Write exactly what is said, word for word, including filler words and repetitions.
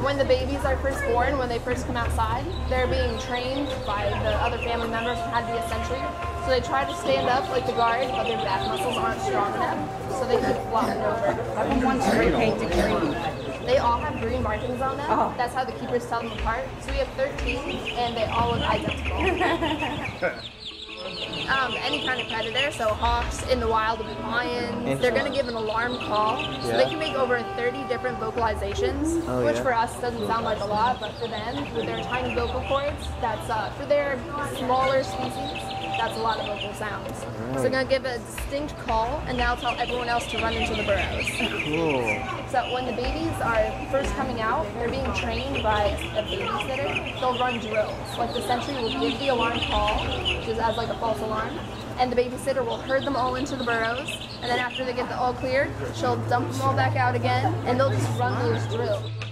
when the babies are first born, when they first come outside, they're being trained by the other family members on how to be a sentry. So they try to stand up like the guard, but their back muscles aren't strong enough, so they keep flopping over. How come one's painted green? They all have green markings on them. Oh. That's how the keepers tell them apart. So we have thirteen, and they all look identical. Um, any kind of predator, so hawks in the wild will be lions. They're going to give an alarm call, so yeah. they can make over thirty different vocalizations, oh, which yeah. for us doesn't sound like a lot, but for them, with their tiny vocal cords, that's uh, for their smaller species, that's a lot of vocal sounds. Right. So they're going to give a distinct call, and that'll tell everyone else to run into the burrows. Cool. So when the babies are first coming out, they're being trained by a babysitter. They'll run drills. Like the sentry will give the alarm call, which is as like a false alarm, and the babysitter will herd them all into the burrows, and then after they get the all cleared, she'll dump them all back out again, and they'll just run those drills.